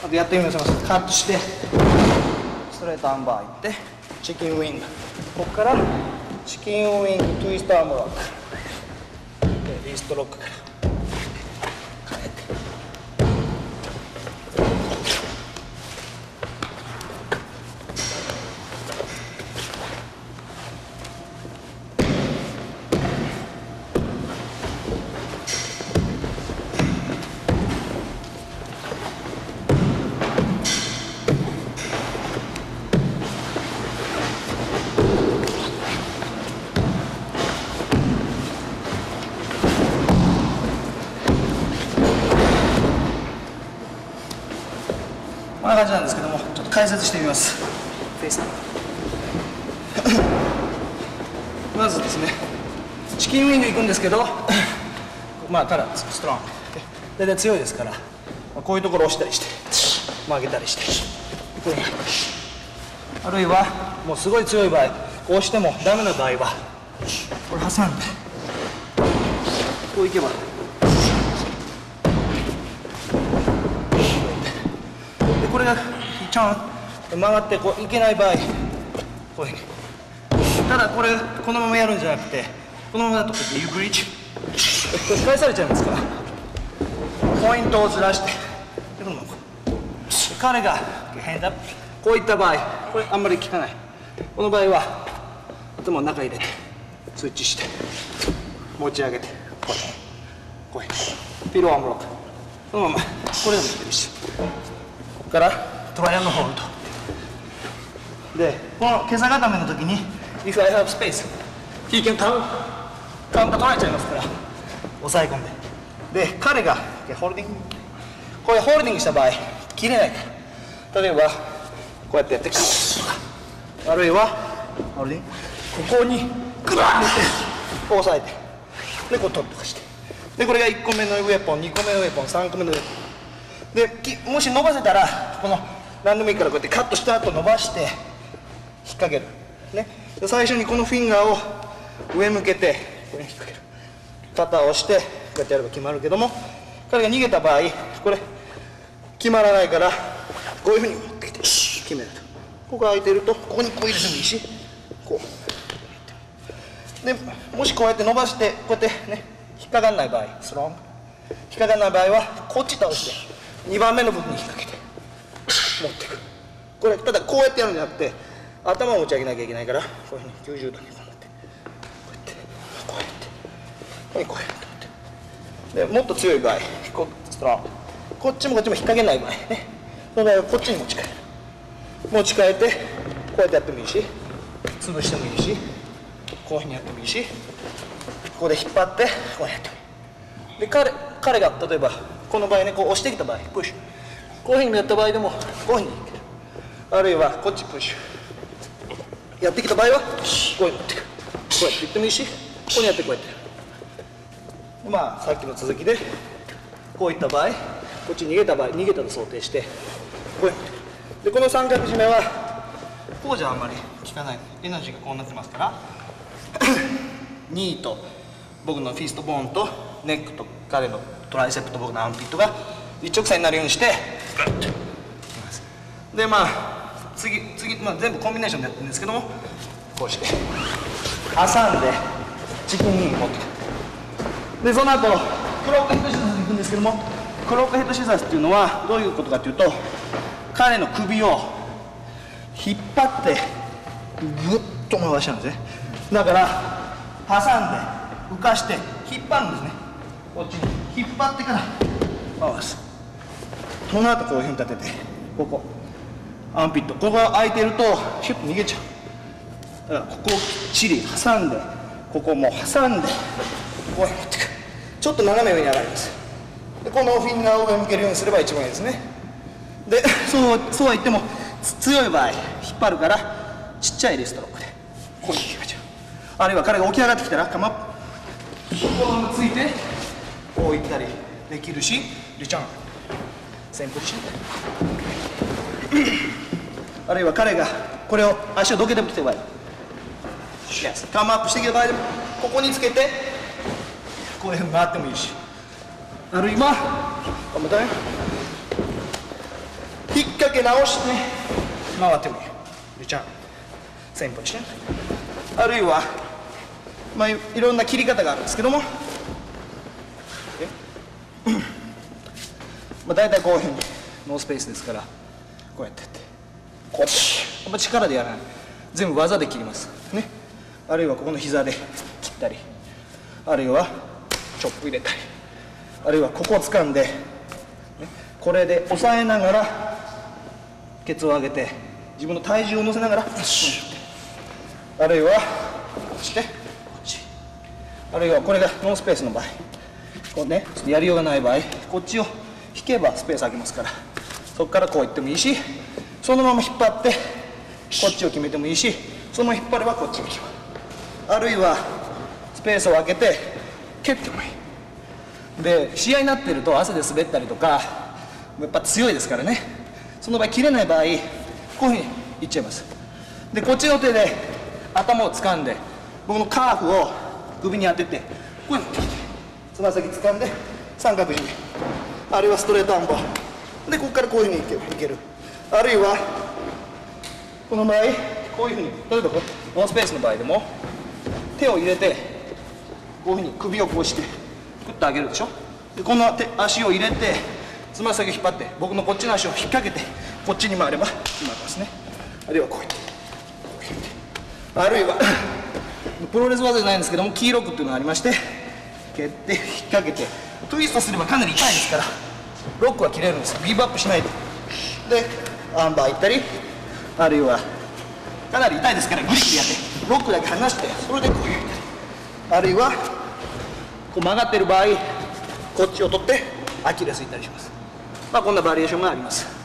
とやってみます。カットしてストレートアンバーいってチキンウィング、ここからチキンウィングトゥイストアームロックでリストロックから変えてこんな感じなんですけども、ちょっと解説してみます。フェイスまずですね、チキンウィングいくんですけど、まあただストロング大体強いですから、こういうところを押したりして曲げたりしてこれあるいはもうすごい強い場合、こう押してもダメな場合はこれ挟んでこういけばこれがちゃん曲がってこういけない場合、こういうふうにただこのままやるんじゃなくて、このままだとゆっくりこれ返されちゃいますから、ポイントをずらしてでこのまま彼が変だこういった場合、これあんまり効かない。この場合は頭を中入れてスイッチして持ち上げてこういうピローアンブロック、このままこれでもいけるし、ここからトライアングルホールドで、この今朝固めの時に If I have space he canカウンター取られちゃいますから抑え込んで、で彼がホールディング、これホールディングした場合切れないから、例えばこうやってやってあるいはホールディングここにグラーンって押さえてでこう取ってかして、でこれが1個目のウェポン、2個目のウェポン、3個目のウェポンで、もし伸ばせたらこの何でもいいからこうやってカットした後伸ばして引っ掛ける、ね、で最初にこのフィンガーを上向けてこれに引っ掛ける、肩を押してこうやってやれば決まるけども、彼が逃げた場合これ決まらないからこういうふうに持ってきて決めると、ここが空いてるとここにこう入れてもいいし、こうでもしこうやって伸ばしてこうやってね引っかかんない場合、スロング引っかかんない場合はこっち倒して2番目の部分に引っ掛けて持っていく。これただこうやってやるんじゃなくて頭を持ち上げなきゃいけないから、こういうふうに90度にこう持ってこうやってこうやってでもっと強い場合こうストロング、こっちもこっちも引っ掛けない場合ね、その場合はこっちに持ち替える、持ち替えてこうやってやってもいいし潰してもいいしこういうふうにやってもいいし、ここで引っ張ってこうやってもいい。で彼が例えばこの場合ねこう押してきた場合プッシュ、こういうふうにやった場合でもこういうふうにいける、あるいはこっちプッシュやってきた場合はこういうふうに持ってくる、こうやっていってもいいしここにやってこうやってやる。まあさっきの続きでこういった場合こっち逃げた場合逃げたと想定してこういうふうに持ってくる。でこの三角締めはこうじゃあんまり効かない、エナジーがこうなってますからニーと僕のフィストボーンとネックと彼のトライセップと僕のアームピットが一直線になるようにしてグッといきます。でまあ次、まあ、全部コンビネーションでやってるんですけども、こうして挟んでチキンに持ってくる。でその後クロークヘッドシザーズに行くんですけども、クロークヘッドシザーズっていうのはどういうことかというと、彼の首を引っ張ってグッと回しちゃうんですね。だから挟んで浮かして引っ張るんですね、こっちに引っ張ってから回す。その後こういうふうに立ててここアームピット、ここが空いてるとシュッと逃げちゃう。だからここをきっちり挟んでここも挟んでこういうふうに持ってくる。ちょっと斜め上に上がります。でこのフィンガーを上向けるようにすれば一番いいですね。でそうは言っても強い場合引っ張るからちっちゃいリストロックでこういうふうに決めちゃう。あるいは彼が起き上がってきたらカムアップこのままついてこういったりできるし、リチャーンセンプルシあるいは彼がこれを足をどけてもきてる場合、カムアップしてきた場合でもここにつけてこういうふうに回ってもいいし、あるいは引っ掛け直して回ってもいいよ。でちゃん先歩にして、あるいはまあいろんな切り方があるんですけども、まあ大体こういうふうにノースペースですから、こうやってやってこっち、やっぱ力でやらない、全部技で切りますね。あるいはここの膝で切ったり、あるいはチョップ入れたり、あるいはここを掴んで、ね、これで押さえながらケツを上げて自分の体重を乗せながら、あるいはこうしてこっち、あるいはこれがノースペースの場合、こうねちょっとやりようがない場合、こっちを引けばスペース空けますから、そこからこういってもいいし、そのまま引っ張ってこっちを決めてもいいし、そのまま引っ張ればこっちを決める、あるいはスペースを空けて蹴ってもいい。で試合になってると汗で滑ったりとかやっぱ強いですからね、その場合切れない場合こういうふうにいっちゃいます。でこっちの手で頭を掴んで僕のカーフを首に当ててこういうふうに持ってきてつま先掴んで三角に、あるいはストレートアンバーでここからこういうふうにいける、あるいはこの場合こういうふうに、例えばノースペースの場合でも手を入れてこういうふうに首をこうしてグッと上げるでしょ。でこの足を入れてつま先を引っ張って僕のこっちの足を引っ掛けてこっちに回れば決まりますね。あるいはこうやってあるいはプロレス技じゃないんですけども、キーロックっていうのがありまして、蹴って引っ掛けてツイストすればかなり痛いですから、ロックは切れるんです。ギブアップしないで、でアンバー行ったり、あるいはかなり痛いですからグリグリやってロックだけ離して、それでこういう、あるいはこう曲がってる場合こっちを取ってアキレス行ったりします。まあこんなバリエーションがあります。